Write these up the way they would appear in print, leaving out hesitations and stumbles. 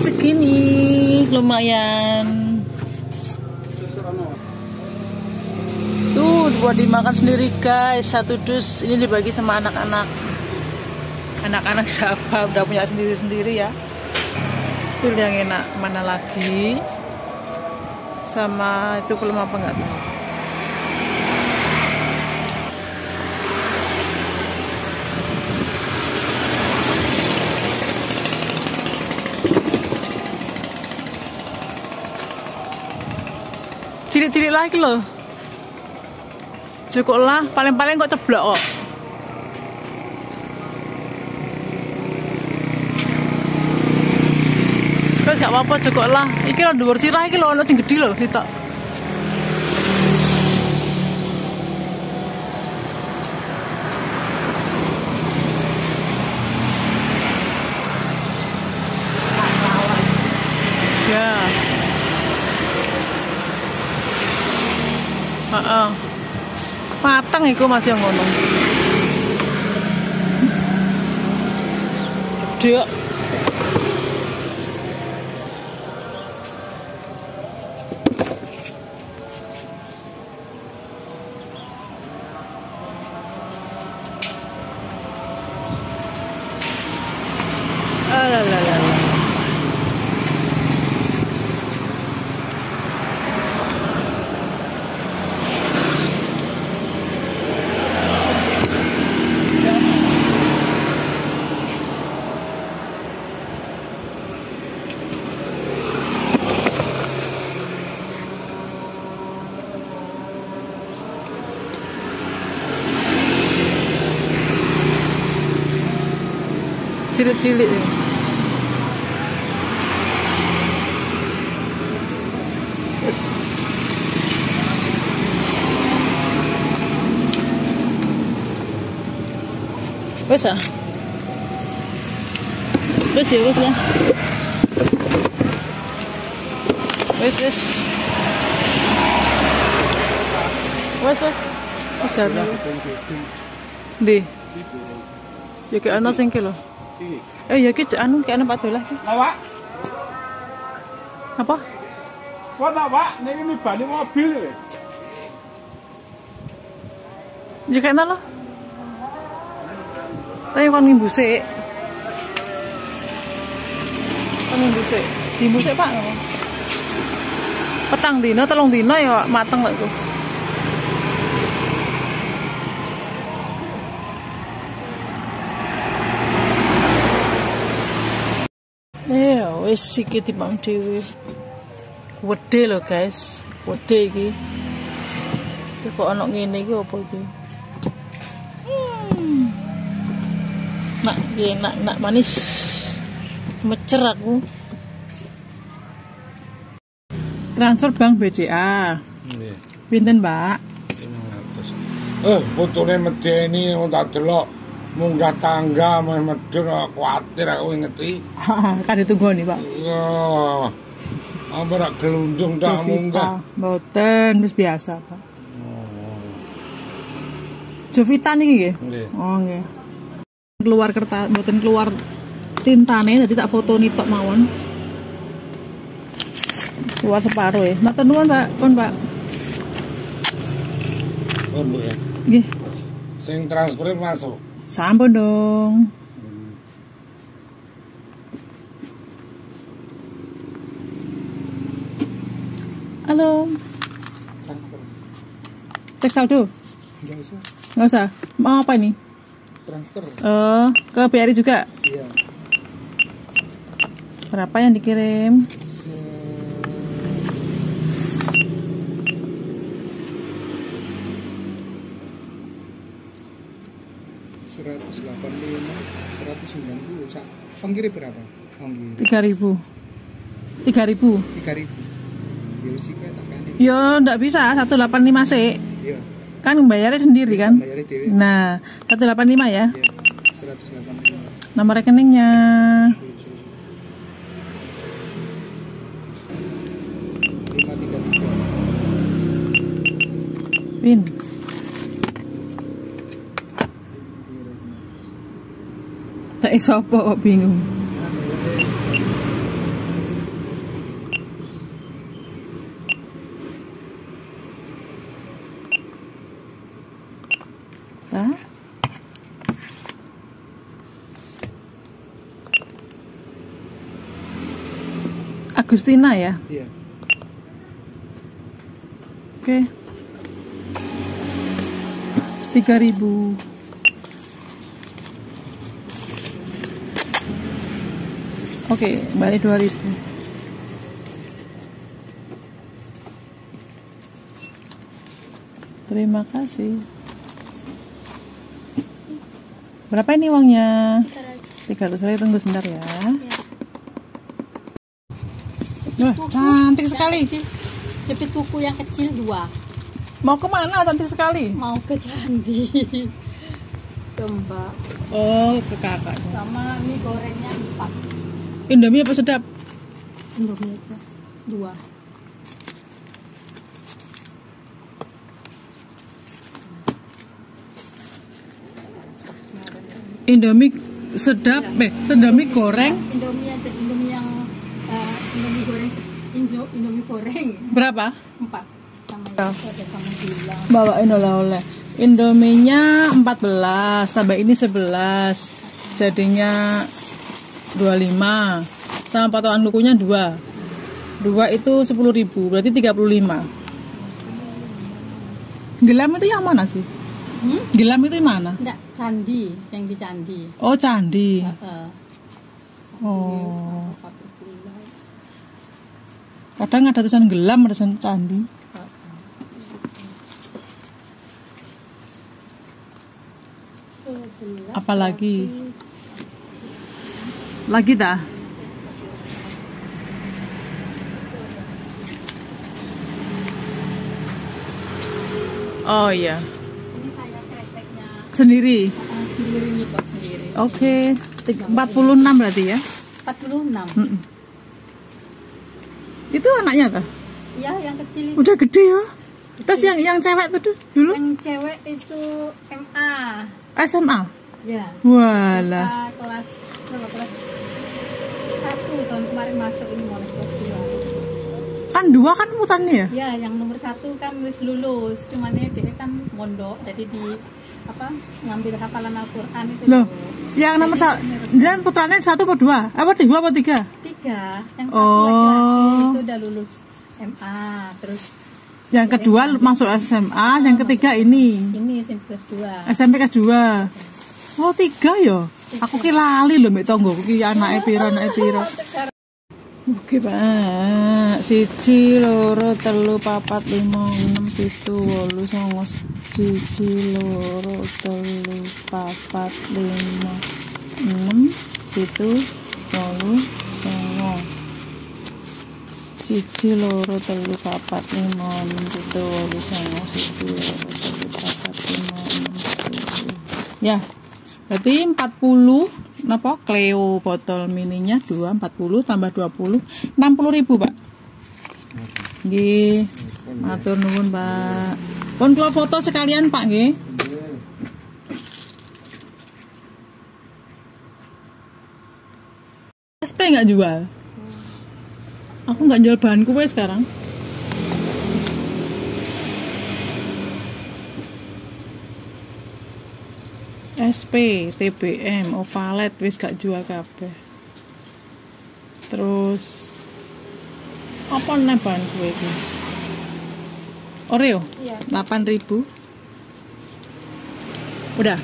segini lumayan. Tuh buat dimakan sendiri guys, satu dus ini dibagi sama anak-anak. Anak-anak siapa udah punya sendiri-sendiri ya. Itu yang enak mana lagi? Sama itu belum apa enggak tahu. Cilik-cilik lagi loh. Cukup lah, paling-paling kok ceblok kok. Terus gak apa-apa cukup lah. Iki lo dhuwur sirah iki lho ono sing gedhi lho sitok. Ya. Matang iku masih ngono. Gede. Cilik-cilik. Wes ah. Wes ya wes lah. Wes. Wes ada. Di. Ya ke ana sing ki lho. Ya ki anu kayak Pak Dolah ki. Lah, Pak. Apa? Kok Pak, niki mibani mobil lho. Ya kayak lho. Tapi kon ngimbusik. Kon ngimbusik. Dimbusik Pak. Petang dina, 3 dina ya mateng kok iku. Ya wis iki timbang dhewe. Wedhe lho guys, wedhe iki. Iki kok ana ngene iki apa iki? Nak manis. Mecer aku. Transfer Bank BCA. Nggih. Pinten, Mbak? 500. Fotone medeni tak delok munggah tangga medun kuwatir aku ngerti. Kan ditunggu nih, Pak. Oh. Apa rak gelundung tak munggah. Mboten, wis biasa, Pak. Jovita niki nggih? Nggih. Oh, nggih. Keluar kertas, mboten keluar tintane, dadi tak fotoni tok mawon. Keluar separuh ya. Matur nuwun, Pak. Pun, Pak. Oh, Bu ya. Nggih. Sing transfer masuk. Sampun dong. Halo. Transfer. Cek saldo? Enggak usah. Nggak usah. Mau apa ini? Transfer. Ke BRI juga? Iya. Berapa yang dikirim? 190. Ongkir berapa? Ongkir 3.000. 3.000. 3.000. Ya wis iki tak kene. Yo ndak bisa 185 sih. Iya. Kan bayarnya sendiri kan? Bayarnya dewe. Nah, 185 ya. Iya. 185. Nomor rekeningnya. Win. Tak iso apa kok bingung. Nah. Agustina ya? Iya. Oke. 3.000. Oke, balik 2.000. Terima kasih. Berapa ini uangnya? 300. Saya tunggu sebentar ya. Wah, cantik sekali. Jepit kuku yang kecil 2. Mau kemana? Cantik sekali. Mau ke candi. Ke Mbak. Oh, ke kakak. Sama mie gorengnya 4. Indomie apa sedap? Indomie aja 2. Indomie sedap, Indomie goreng. Indomie aja, Indomie yang Indomie goreng, Indomie goreng Berapa? 4. Sama yang itu ada sama gula. Bawain oleh-oleh. Indominya 14, tambah ini 11. Jadinya 25. Sama potongan kukunya 2. 2 itu 10.000, berarti 35. Gelam itu yang mana sih? Gelam itu yang mana? Enggak, candi, yang di candi. Oh, candi. Heeh. Oh. Pakai gula. Kadang ada tulisan gelam, ada tulisan candi. Apalagi? Lagi dah. Oh iya. Ini saya kreseknya Sendiri. sendiri nih kok, sendiri. Oke. 46 berarti ya? 46. Itu anaknya kah? Iya, yang kecil itu. Udah gede ya. Terus yang cewek tuh dulu Yang cewek itu MA. SMA. Ya. Walah. Kita kelas berapa? Kelas 1 tahun kemarin masuk, ini mau kelas 2. Kan 2 kan putarnya ya? Ya, yang nomor 1 kan wis lulus, cuman dia kan mondok, jadi di apa ngambil hafalan Al-Qur'an itu. Loh, yang nomor 1 dan putranya 1 atau 2? Apa 2 apa 3? 3. Yang satu Oh. laki-laki itu udah lulus MA, terus Yang kedua masuk SMA, yang ketiga ini SMP kelas 2. SMP kelas 2. Oh, 3 ya? Aku ki lali lho mbek tanggoku ki anake pira. Oke, Pak. 1, 2, 3, 4, 5, 6, 7, 8, 9, 1, 2, 3, 4, 5, 6, 7, 8, 9. 1, 2, 3, 4, 5, 6, 7, 8, 9, 1, 2, 3, 4, 5, 6, 7. Ya. Berarti 40 napa Cleo botol mininya 2, 40 tambah 20, 60.000, Pak. Nggih. Matur nuwun, Pak. Pun kula foto sekalian, Pak, nggih. SP nggak jual? Aku nggak jual bahan kue sekarang. SP, TBM, Ovalet wis gak jual kabeh. Terus apa nih bahan kue iki? Oreo? Iya. 8.000. Udah.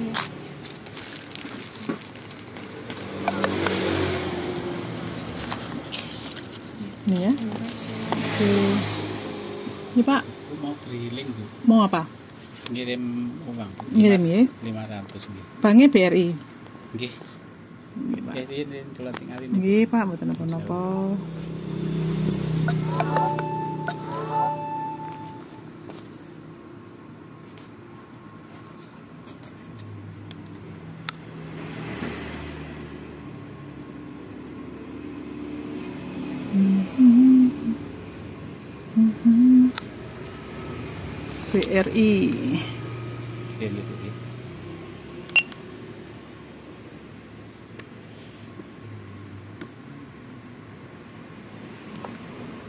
Ini ya. Oke. Ini Pak, Aku mau keliling tuh. mau apa? Ngirim uang. Ngirim ya? 500 nggih. Banknya BRI. Nggih. Nggih, Pak. Ini kula tinggalin. Nggih, Pak, mboten napa-napa. BRI. Ini tuh.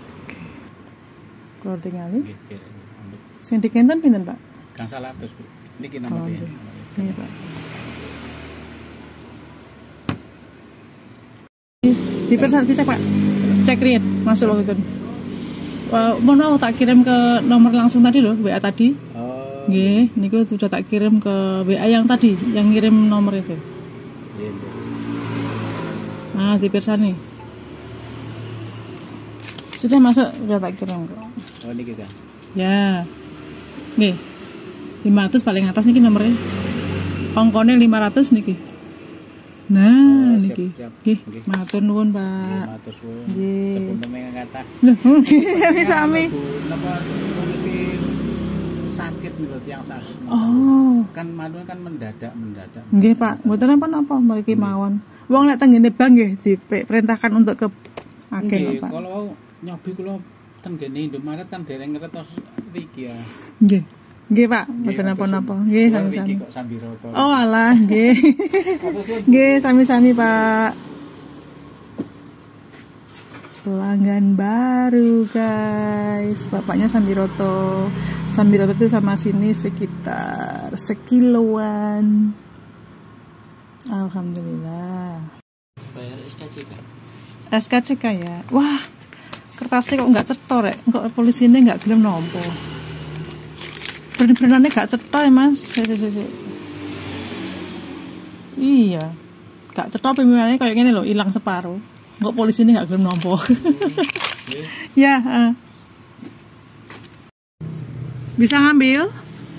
Kalau tinggalin, Nggih, nggih. sing dikenten pinten, Pak? Kang 100, Bu. Niki nomornya. Ini Pak. Di persen dicek Pak. Cek read masuk waktu itu. Mohon maaf tak kirim ke nomor langsung tadi loh, WA tadi. Oh. Nggih, niku sudah tak kirim ke WA yang tadi, yang ngirim nomor itu. Iya. Nah, di persani. Sudah masuk, sudah tak kirim kok. Oh, niki kan. Ya. Nggih. 500 paling atas niki nomornya. Ongkone 500 niki. Nah, Oh, niki. siap. Nggih, Nggih. matur nuwun, Pak. Matur suwun. Nggih. Sepundem ingkang kathah. Loh, sami. Napa mesti sakit menurut yang sakit. Oh. Kan madu kan mendadak. Nggih, Pak. Mboten napa-napa mriki mawon. Wong nek teng ngene Bang nggih diperintahkan untuk ke agen, Nggih, Pak. kalau nyobi kula ten gene Indomaret kan dereng ngertos iki ya. Nggih. Nggih, Pak. Mboten napa-napa. Nggih, Kula sami-sami. Iki kok Sambiroto. Oh, alah, nggih. Nggih, sami-sami, Pak. Pelanggan baru, guys. Bapaknya Sambiroto. Sambiroto itu sama sini sekitar sekiloan. Alhamdulillah. Bayar SKCK. SKCK ya. Wah, kertasnya kok nggak cetok rek. Kok polisi ini nggak gelem nompo. Bener-benernya nggak cetok ya mas. Iya, nggak cetok pimpinan kayak gini loh, hilang separuh. Kok polisi ini nggak gelem nompo. Ya. Bisa ngambil?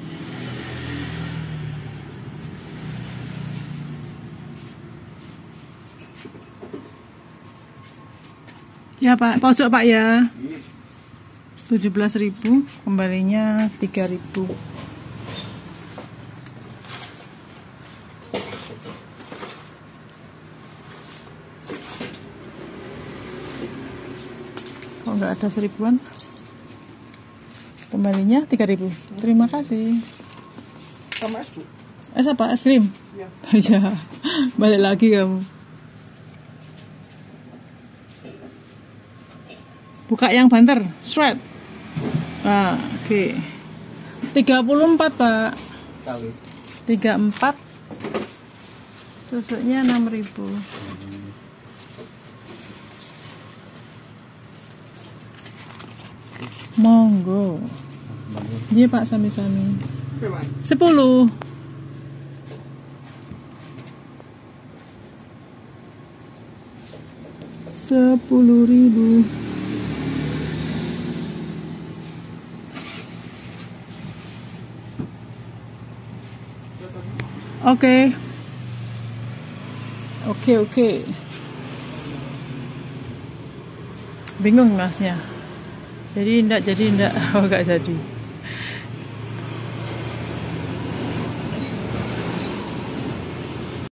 Ya Pak, pojok Pak ya. 17.000, kembalinya 3.000. Kok nggak ada 1.000-an? Kembalinya 3.000. Terima kasih. Sama es, Bu. Es apa? Es krim? Iya. Balik lagi kamu. Buka yang banter, shred. Ah, oke. 34, Pak. Kali. 34. Susuknya 6.000. Monggo. Iya, Pak, sami-sami. 10. Rp10.000. Oke. Bingung masnya. Jadi ndak. Oh, gak jadi.